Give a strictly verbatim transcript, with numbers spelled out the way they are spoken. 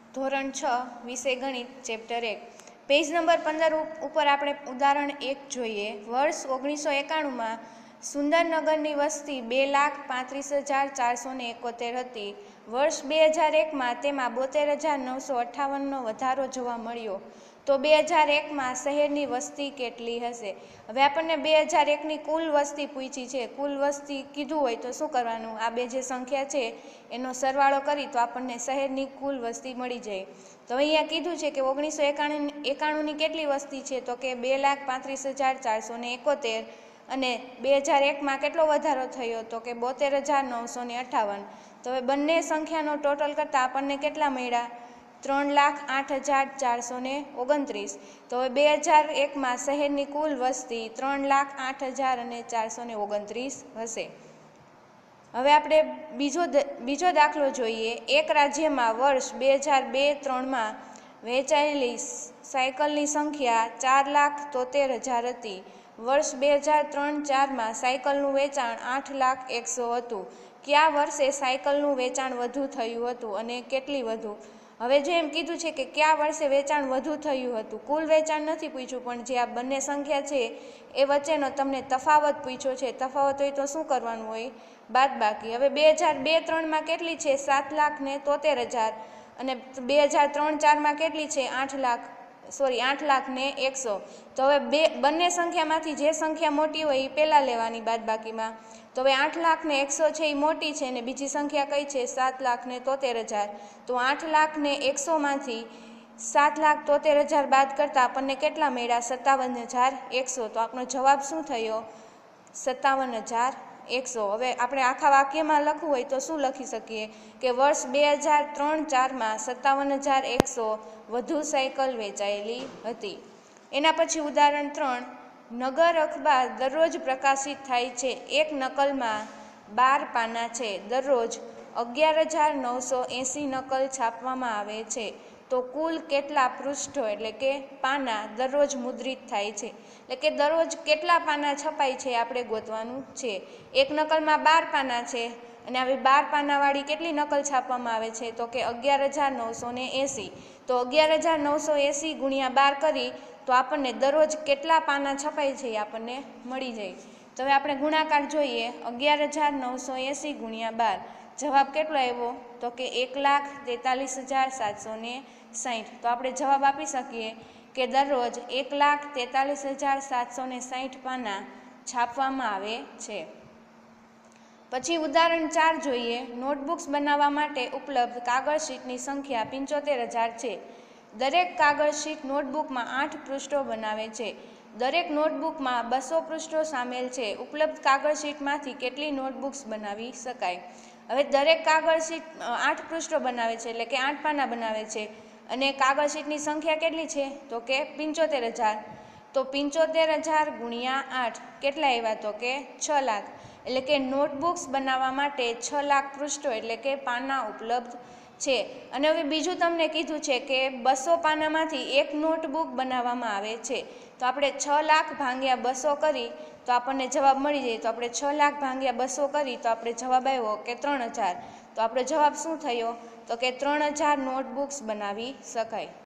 ધોરણ છ વિષય ગણિત ચેપ્ટર એક પેજ નંબર પંદર ઉપર આપણે ઉદાહરણ એક જોઈએ। વર્ષ ઓગણીસો એકાણુંમાં સુંદરનગરની વસ્તી બે લાખ પાંત્રીસ હજાર ચારસો ને એકોતેર હતી। વર્ષ બે હજાર એકમાં તેમાં બોતેર હજાર નવસો અઠ્ઠાવનનો વધારો જોવા મળ્યો। તો બે હજાર એકમાં શહેરની વસ્તી કેટલી હશે? હવે આપણને બે હજાર એકની કુલ વસ્તી પૂછી છે। કુલ વસ્તી કીધું હોય તો શું કરવાનું? આ બે જે સંખ્યા છે એનો સરવાળો કરી તો આપણને શહેરની કુલ વસ્તી મળી જાય। તો અહીંયા કીધું છે કે ઓગણીસો એકાણું એકાણુંની કેટલી વસ્તી છે? તો કે બે લાખ પાંત્રીસ હજાર ચારસો ને એકોતેર અને બે હજાર એકમાં કેટલો વધારો થયો? તો કે બોતેર હજાર નવસો ને અઠ્ઠાવન। તો હવે બંને સંખ્યાનો ટોટલ કરતાં આપણને કેટલા મળ્યા? ત્રણ લાખ આઠ હજાર ચારસો ને ઓગણત્રીસ। તો હવે બે હજાર એકમાં શહેરની કુલ વસ્તી ત્રણ લાખ આઠ હજાર અને ચારસો ને ઓગણત્રીસ હશે। હવે આપણે બીજો બીજો દાખલો જોઈએ। એક રાજ્યમાં વર્ષ બે હજાર બે ત્રણમાં વેચાયેલી સાયકલની સંખ્યા ચાર લાખ તોતેર હજાર હતી। વર્ષ બે હજાર ત્રણ ચારમાં સાયકલનું વેચાણ આઠ લાખ એકસો હતું। કયા વર્ષે સાયકલનું વેચાણ વધુ થયું હતું અને કેટલી વધુ? હવે જે એમ કીધું છે કે કયા વર્ષે વેચાણ વધુ થયું હતું, કુલ વેચાણ નથી પૂછ્યું, પણ જે આ બંને સંખ્યા છે એ વચ્ચેનો તમને તફાવત પૂછ્યો છે। તફાવત હોય તો શું કરવાનું હોય? બાદ બાકી। હવે બે હજાર બે ત્રણમાં કેટલી છે? સાત લાખ ને તોતેર હજાર અને બે હજાર ત્રણ ચારમાં કેટલી છે? આઠ લાખ સોરી આઠ લાખ ને એકસો। તો હવે બે બંને સંખ્યામાંથી જે સંખ્યા મોટી હોય એ પહેલાં લેવાની બાદ બાકીમાં। તો હવે આઠ લાખ ને એકસો છે એ મોટી છે અને બીજી સંખ્યા કઈ છે? સાત લાખ ને તોતેર હજાર। તો આઠ લાખ ને એકસોમાંથી સાત લાખ તોતેર હજાર બાદ કરતાં આપણને કેટલા મળ્યા? સત્તાવન હજાર એકસો। તો આપણો જવાબ શું થયો? સત્તાવન હજાર એકસો। હવે આપણે આખા વાક્યમાં લખવું હોય તો શું લખી શકીએ કે વર્ષ બે હજાર ત્રણ ચારમાં સત્તાવન હજાર એકસો વધુ સાયકલ વેચાયેલી હતી। એના પછી ઉદાહરણ ત્રણ નગર અખબાર દરરોજ પ્રકાશિત થાય છે। એક નકલમાં બાર પાના છે। દરરોજ અગિયાર હજાર નવસો એંસી નકલ છાપવામાં આવે છે। તો કુલ કેટલા પૃષ્ઠો એટલે કે પાના દરરોજ મુદ્રિત થાય છે? એટલે કે દરરોજ કેટલા પાના છપાય છે આપણે ગોતવાનું છે। એક નકલમાં બાર પાના છે અને આવી બાર પાનાવાળી કેટલી નકલ છાપવામાં આવે છે? તો કે અગિયાર હજાર નવસો ને એંસી। તો અગિયાર હજાર નવસો એંસી ગુણ્યા બાર કરી તો આપણને દરરોજ કેટલા પાના છપાય છે એ આપણને મળી જાય। તો હવે આપણે ગુણાકાર જોઈએ। અગિયાર હજાર નવસો એંસી ગુણ્યા બાર જવાબ કેટલો આવ્યો? તો કે એક લાખ તેતાલીસ હજાર સાતસો ને સાઠ। તો આપણે જવાબ આપી શકીએ કે દરરોજ એક લાખ તેતાલીસ હજાર સાતસો ને સાઠ પાના છાપવામાં આવે છે। પછી ઉદાહરણ ચાર જોઈએ। નોટબુક્સ બનાવવા માટે ઉપલબ્ધ કાગળ શીટની સંખ્યા પંચોતેર હજાર છે। દરેક કાગળ શીટ નોટબુકમાં આઠ પૃષ્ઠો બનાવે છે। દરેક નોટબુકમાં બસો પૃષ્ઠો સામેલ છે। ઉપલબ્ધ કાગળ શીટમાંથી કેટલી નોટબુક્સ બનાવી શકાય? હવે દરેક કાગળ શીટ આઠ પૃષ્ઠો બનાવે છે એટલે કે આઠ પાના બનાવે છે અને કાગળ શીટની સંખ્યા કેટલી છે? તો કે પંચોતેર હજાર। તો પંચોતેર હજાર ગુણ્યા આઠ કેટલા આવ્યા? તો કે છ લાખ। એટલે કે નોટબુક્સ બનાવવા માટે છ લાખ પૃષ્ઠો એટલે કે પાના ઉપલબ્ધ છે। અને હવે બીજું તમને કીધું છે કે બસો પાનામાંથી એક નોટબુક બનાવવામાં આવે છે। તો આપણે છ લાખ ભાંગ્યા બસો કરી તો આપણને જવાબ મળી જાય। તો આપણે છ લાખ ભાંગ્યા બસો કરી તો આપણે જવાબ આવ્યો કે ત્રણ હજાર। તો આપણો જવાબ શું થયો? તો કે ત્રણ હજાર નોટબુક્સ બનાવી શકાય।